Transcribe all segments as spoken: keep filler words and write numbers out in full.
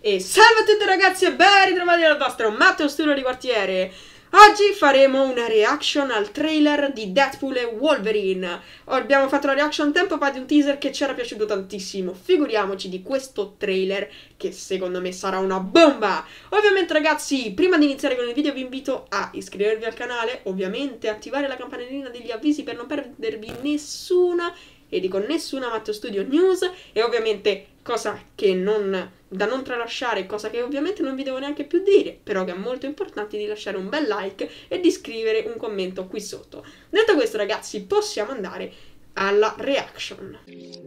E salve a tutti ragazzi e ben ritrovati dal vostro Matteo Studio di quartiere. Oggi faremo una reaction al trailer di Deadpool e Wolverine. Abbiamo fatto la reaction tempo fa di un teaser che ci era piaciuto tantissimo. Figuriamoci di questo trailer che secondo me sarà una bomba. Ovviamente ragazzi, prima di iniziare con il video vi invito a iscrivervi al canale, ovviamente attivare la campanellina degli avvisi per non perdervi nessuna, e dico nessuna, Matteo Studio News. E ovviamente, cosa che non, da non tralasciare, cosa che ovviamente non vi devo neanche più dire, però che è molto importante, di lasciare un bel like e di scrivere un commento qui sotto. Detto questo ragazzi, possiamo andare alla reaction.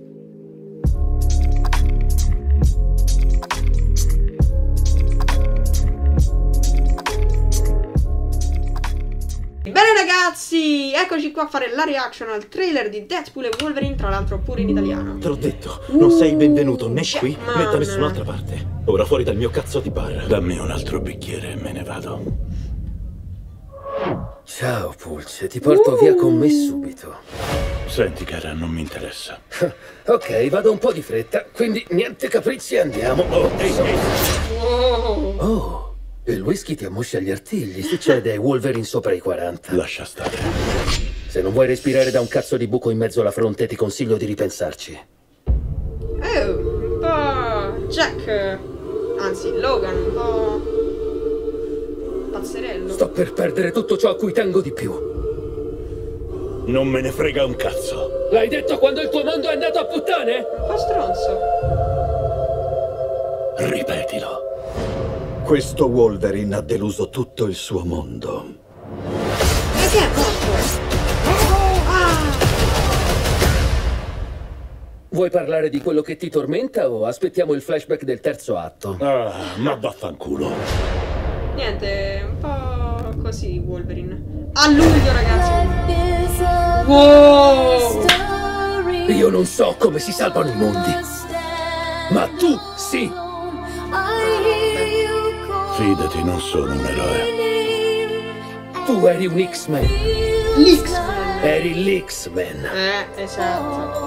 Bene ragazzi, eccoci qua a fare la reaction al trailer di Deadpool e Wolverine, tra l'altro pure in italiano. Te l'ho detto, non sei benvenuto né uh, qui né da nessun'altra parte. Ora fuori dal mio cazzo di bar. Dammi un altro bicchiere e me ne vado. Ciao Pulce, ti porto uh. via con me subito. Senti cara, non mi interessa. Ok, vado un po' di fretta, quindi niente capricci, andiamo. Oh, ehi, ehi. Oh. Oh. Il whisky ti ammoscia gli artigli, succede ai Wolverine sopra i quaranta. Lascia stare. Se non vuoi respirare da un cazzo di buco in mezzo alla fronte, ti consiglio di ripensarci. Oh, un po' Jack, anzi Logan, un po' pazzerello. Sto per perdere tutto ciò a cui tengo di più. Non me ne frega un cazzo. L'hai detto quando il tuo mondo è andato a puttane? Un po' stronzo. Ripetilo. Questo Wolverine ha deluso tutto il suo mondo. E che è morto? Ah. Vuoi parlare di quello che ti tormenta o aspettiamo il flashback del terzo atto? Ah, ma vaffanculo. Niente, un po' così Wolverine. A luglio ragazzi. Wow. Io non so come si salvano i mondi, ma tu sì. Fidati, non sono un eroe. Tu eri un X-Men. L'X-Men. Eri l'X-Men. Eh, esatto.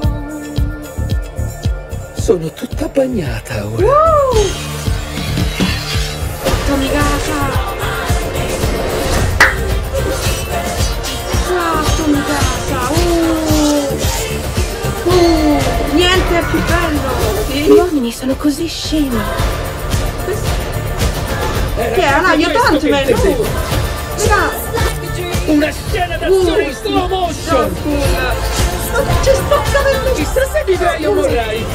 Sono tutta bagnata ora. Uh! Tommy casa. Ah, Tommy casa. Uh! Uh! Niente è più bello. Sì? Gli uomini sono così scemi. Che è un aiutante, man! Uh! Una scena d'azione in slow motion! Ci sto capendo! Chissà se vivrai o morrai!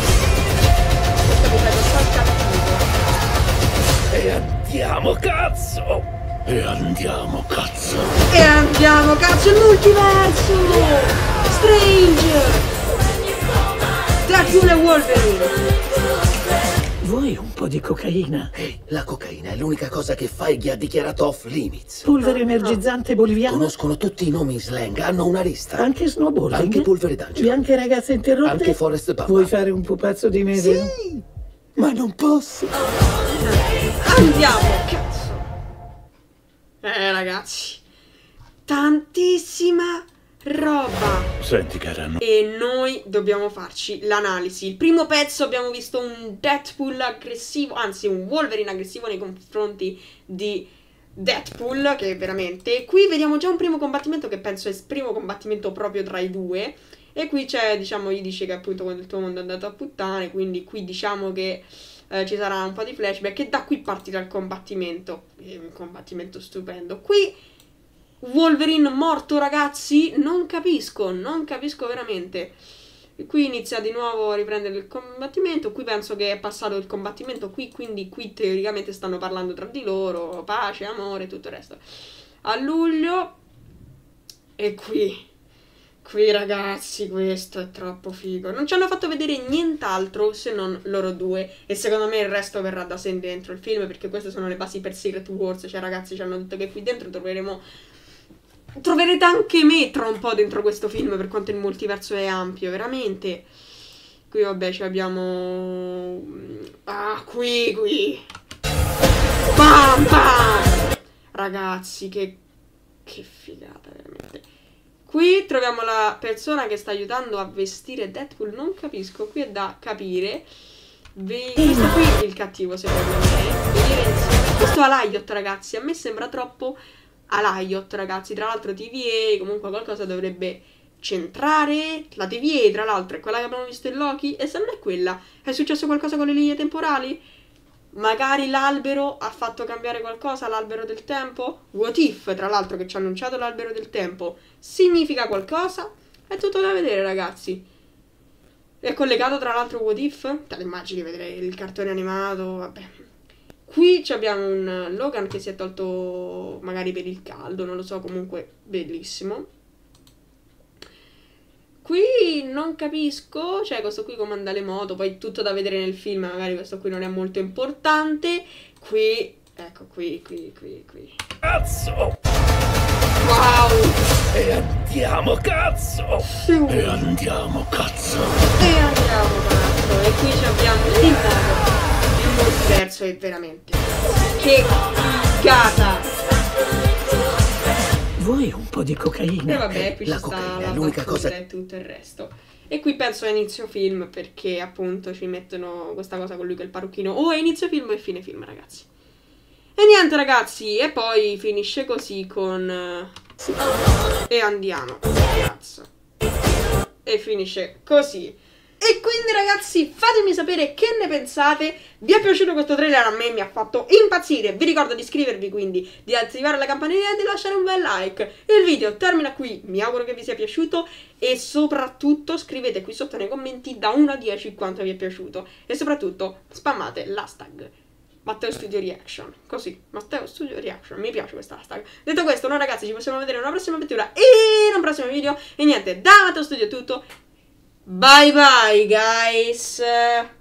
E andiamo, cazzo! E andiamo, cazzo! E andiamo, cazzo, il multiverso! Strange! Deadpool e Wolverine! Vuoi un po' di cocaina? Ehi, la cocaina è l'unica cosa che Feige ha dichiarato off limits. Polvere energizzante boliviana? Conoscono tutti i nomi in slang, hanno una lista. Anche snowboarding? Anche polvere d'angelo. Bianche ragazze interrotte? Anche Forest Bump. Vuoi fare un pupazzo di me? Sì! Ma non posso! Andiamo, cazzo! Eh, ragazzi, tantissima roba. Senti cara, no. E noi dobbiamo farci l'analisi. Il primo pezzo abbiamo visto un Deadpool aggressivo, anzi un Wolverine aggressivo nei confronti di Deadpool, che veramente... Qui vediamo già un primo combattimento che penso è il primo combattimento proprio tra i due. E qui c'è, diciamo, gli dice che appunto quando il tuo mondo è andato a puttane, quindi qui diciamo che eh, ci sarà un po' di flashback e da qui partirà il combattimento. È un combattimento stupendo. Qui Wolverine morto ragazzi, non capisco, non capisco veramente. Qui inizia di nuovo a riprendere il combattimento. Qui penso che è passato il combattimento qui, quindi qui teoricamente stanno parlando tra di loro, pace, amore, tutto il resto. A luglio. E qui Qui ragazzi, questo è troppo figo. Non ci hanno fatto vedere nient'altro se non loro due. E secondo me il resto verrà da sé dentro il film, perché queste sono le basi per Secret Wars. Cioè ragazzi, ci hanno detto che qui dentro troveremo... Troverete anche me tra un po' dentro questo film, per quanto il multiverso è ampio, veramente. Qui vabbè ci abbiamo... Ah, qui, qui. Bam, bam! Ragazzi, che... Che figata, veramente. Qui troviamo la persona che sta aiutando a vestire Deadpool. Non capisco, qui è da capire. Ve- questo qui è il cattivo secondo me. Venire insieme. Questo Alioth, ragazzi, a me sembra troppo Alioth, ragazzi. Tra l'altro T V A comunque qualcosa dovrebbe centrare. La T V A tra l'altro è quella che abbiamo visto in Loki. E se non è quella, è successo qualcosa con le linee temporali? Magari l'albero ha fatto cambiare qualcosa, l'albero del tempo? What if, tra l'altro, che ci ha annunciato l'albero del tempo, significa qualcosa? È tutto da vedere, ragazzi. È collegato tra l'altro What if? Te le immagini vedere il cartone animato, vabbè. Qui abbiamo un Logan che si è tolto magari per il caldo, non lo so, comunque bellissimo. Qui non capisco, cioè questo qui comanda le moto, poi tutto da vedere nel film, magari questo qui non è molto importante. Qui, ecco, qui, qui, qui, qui. Cazzo! Wow! E andiamo, cazzo! Sì. E andiamo, cazzo! E andiamo, cazzo! E qui abbiamo il modo. Il multiverso è veramente... Che figata! Vuoi un po' di cocaina? E vabbè, qui La ci sta cocaina la è l'unica battuta cosa... e tutto il resto. E qui penso a inizio film, perché appunto ci mettono questa cosa con lui che è il parrucchino. O è inizio film o è fine film, ragazzi. E niente, ragazzi, e poi finisce così con... E andiamo, cazzo. E finisce così. E quindi, ragazzi, fatemi sapere che ne pensate. Vi è piaciuto questo trailer? A me mi ha fatto impazzire. Vi ricordo di iscrivervi, quindi di attivare la campanella e di lasciare un bel like. Il video termina qui, mi auguro che vi sia piaciuto. E soprattutto scrivete qui sotto nei commenti da uno a dieci quanto vi è piaciuto. E soprattutto spammate l'hashtag Matteo Studio Reaction. Così, Matteo Studio Reaction. Mi piace questa hashtag. Detto questo, no ragazzi, ci possiamo vedere in una prossima avventura e in un prossimo video. E niente, da Matteo Studio è tutto. Bye bye guys.